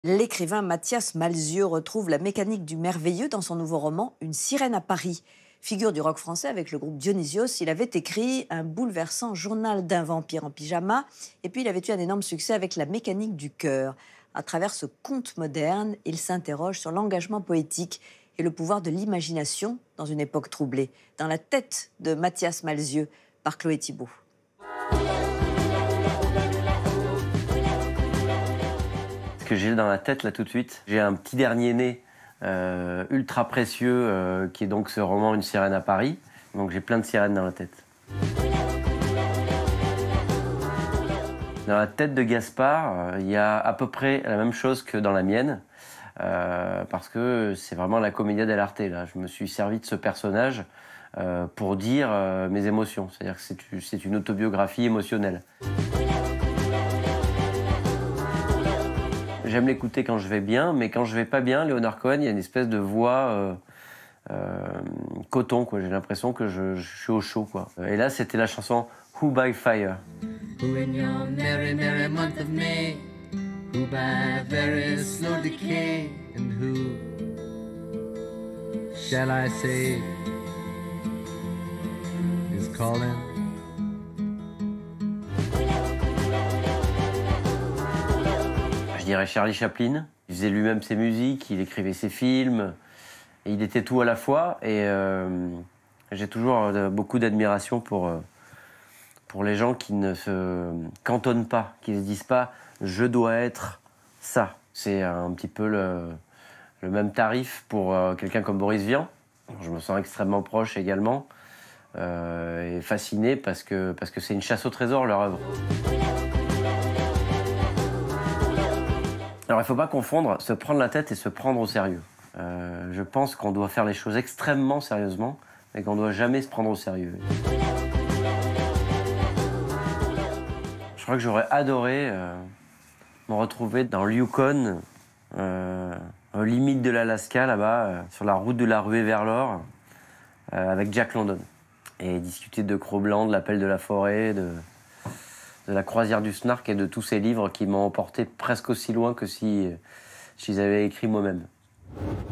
L'écrivain Mathias Malzieu retrouve la mécanique du merveilleux dans son nouveau roman Une sirène à Paris. Figure du rock français avec le groupe Dionysios, il avait écrit un bouleversant journal d'un vampire en pyjama et puis il avait eu un énorme succès avec La mécanique du cœur. À travers ce conte moderne, il s'interroge sur l'engagement poétique et le pouvoir de l'imagination dans une époque troublée. Dans la tête de Mathias Malzieu par Chloé Thibault. Ce que j'ai dans la tête là tout de suite, j'ai un petit dernier né ultra précieux qui est donc ce roman Une sirène à Paris. Donc j'ai plein de sirènes dans la tête. Dans la tête de Gaspard, il y a à peu près la même chose que dans la mienne, parce que c'est vraiment la commedia dell'arte. Là, je me suis servi de ce personnage pour dire mes émotions. C'est-à-dire que c'est une autobiographie émotionnelle. J'aime l'écouter quand je vais bien, mais quand je vais pas bien, Leonard Cohen, il y a une espèce de voix coton, quoi. J'ai l'impression que je suis au chaud, quoi. Et là, c'était la chanson Who by Fire. Who in your merry, merry month of May, who by very slow decay, and who shall I say is calling? Je dirais Charlie Chaplin. Il faisait lui-même ses musiques, il écrivait ses films, et il était tout à la fois. Et j'ai toujours beaucoup d'admiration pour les gens qui ne se cantonnent pas, qui ne se disent pas « je dois être ça ». C'est un petit peu le même tarif pour quelqu'un comme Boris Vian. Je me sens extrêmement proche également, et fasciné parce que c'est une chasse au trésor, leur œuvre. Alors, il ne faut pas confondre se prendre la tête et se prendre au sérieux. Je pense qu'on doit faire les choses extrêmement sérieusement, mais qu'on ne doit jamais se prendre au sérieux. Je crois que j'aurais adoré me retrouver dans le Yukon, aux limites de l'Alaska, là-bas, sur la route de la ruée vers l'or, avec Jack London. Et discuter de Cro-Blanc, de l'appel de la forêt, de la croisière du Snark et de tous ces livres qui m'ont emporté presque aussi loin que si j'avais écrit moi-même.